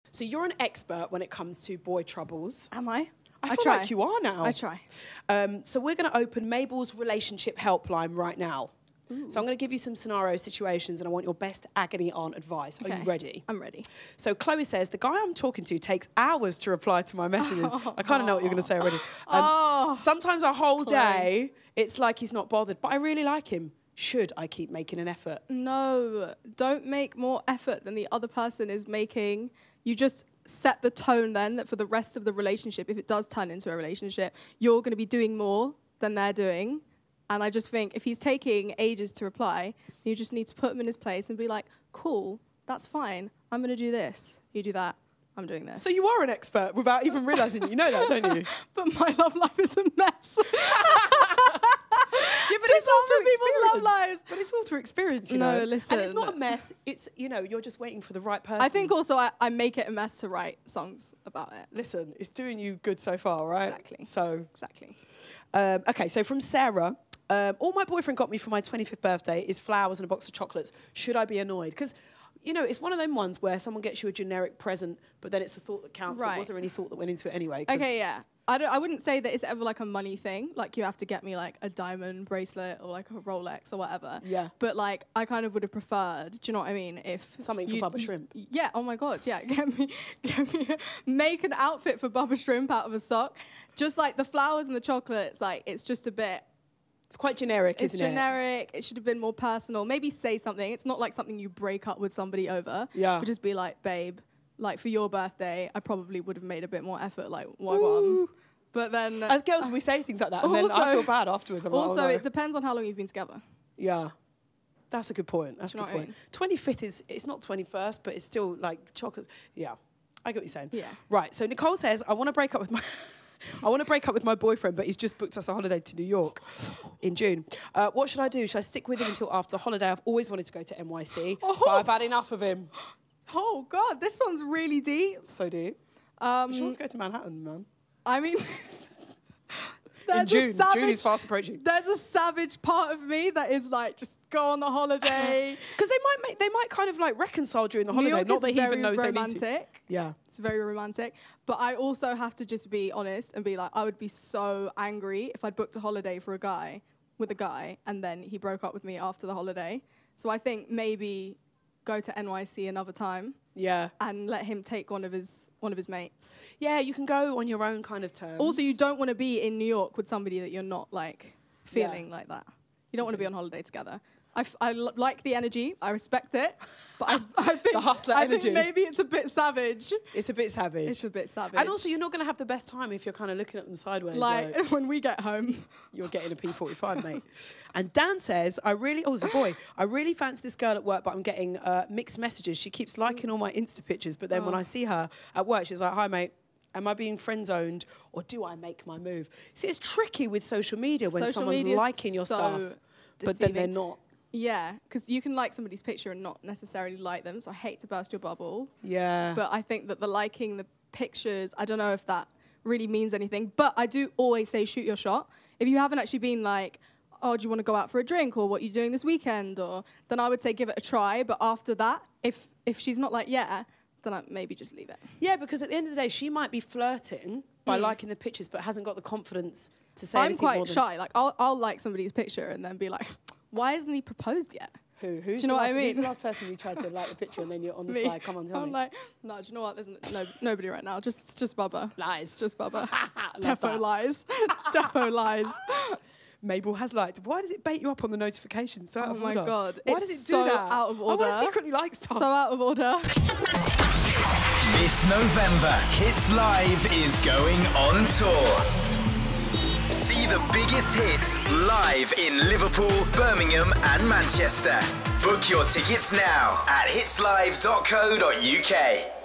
So you're an expert when it comes to boy troubles. Am I? I feel like you are now. I try. So we're going to open Mabel's relationship helpline right now. Ooh. So I'm going to give you some scenario situations and I want your best agony aunt advice. Okay. Are you ready? I'm ready. So Chloe says, the guy I'm talking to takes hours to reply to my messages. I kind of know what you're going to say already. Sometimes a whole day, it's like he's not bothered, but I really like him. Should I keep making an effort? No, don't make more effort than the other person is making. You just set the tone then that for the rest of the relationship, if it does turn into a relationship, you're going to be doing more than they're doing. And I just think if he's taking ages to reply, you just need to put him in his place and be like, cool, that's fine. I'm going to do this. You do that. I'm doing this. So you are an expert without even realising it. You know that, don't you? But my love life is a mess. Yeah, but it's all through experience. Love lives. But it's all through experience, you know. No, listen. And it's not a mess. It's, you know, you're just waiting for the right person. I think also I make it a mess to write songs about it. Listen, it's doing you good so far, right? Exactly. So. Exactly. Okay, so from Sarah, all my boyfriend got me for my 25th birthday is flowers and a box of chocolates. Should I be annoyed? Because, you know, it's one of them ones where someone gets you a generic present, but then it's the thought that counts. Right. But was there any thought that went into it anyway? Okay, yeah. I wouldn't say that it's ever like a money thing. Like you have to get me like a diamond bracelet or like a Rolex or whatever. Yeah. But like I kind of would have preferred, do you know what I mean? If something for Bubba Shrimp. Yeah, oh my God, yeah. Make an outfit for Bubba Shrimp out of a sock. Just like the flowers and the chocolates, like it's just a bit. It's quite generic, isn't it? It's generic. It should have been more personal. Maybe say something. It's not like something you break up with somebody over. Yeah. It would just be like, babe, like for your birthday, I probably would have made a bit more effort. Like, why? But then... As girls, we say things like that, and then I feel bad afterwards. I'm also, like, oh, no. It depends on how long you've been together. Yeah. That's a good point. That's a good point. 25th is, it's not 21st, but it's still like chocolate. Yeah. I get what you're saying. Yeah. Right. So Nicole says, I want to break up with my... I want to break up with my boyfriend, but he's just booked us a holiday to New York in June. What should I do? Should I stick with him until after the holiday? I've always wanted to go to NYC, but I've had enough of him. Oh, God, this one's really deep. So deep. She wants to go to Manhattan, man. I mean... in June. June is fast approaching. There's a savage part of me that is like, just go on the holiday. Because they might kind of like reconcile during the holiday. Not that he even knows they need to. Yeah. It's very romantic. But I also have to just be honest and be like, I would be so angry if I'd booked a holiday for a guy, with a guy, and then he broke up with me after the holiday. So I think maybe go to NYC another time. Yeah. And let him take one of his mates. Yeah, you can go on your own kind of terms. Also, you don't want to be in New York with somebody that you're not like feeling like that. You don't want to be on holiday together. I like the energy. I respect it. But I think the hustler energy. I think maybe it's a bit savage. It's a bit savage. It's a bit savage. And also, you're not going to have the best time if you're kind of looking at them sideways. Like when we get home. You're getting a P45, mate. And Dan says, it's a boy. I really fancy this girl at work, but I'm getting mixed messages. She keeps liking all my Insta pictures, but then when I see her at work, she's like, hi, mate. Am I being friend-zoned or do I make my move? See, it's tricky with social media when someone's liking your stuff, but then they're not. Yeah, because you can like somebody's picture and not necessarily like them, so I hate to burst your bubble. Yeah. But I think that the liking the pictures, I don't know if that really means anything, but I do always say shoot your shot. If you haven't actually been like, oh, do you want to go out for a drink or what are you doing this weekend? Or then I would say give it a try, but after that, if she's not like, yeah, then I'd maybe just leave it. Yeah, because at the end of the day, she might be flirting by liking the pictures, but hasn't got the confidence to say anything more than... I'm quite shy. Like, I'll like somebody's picture and then be like, why hasn't he proposed yet? Who's do you know what I mean? Who's the last person you tried to like the picture and then you're on the slide? Come on, tell me. I'm like, no, do you know what? There's nobody right now. Just Bubba. Lies. It's just Bubba. Defo lies. Defo lies. Mabel has liked. Why does it bait you up on the notifications? So out of order. Oh my God. Why does it do that? Out of order. I want to secretly like stuff. So out of order. This November, Hits Live is going on tour. See the biggest hits live in Liverpool, Birmingham and Manchester. Book your tickets now at hitslive.co.uk.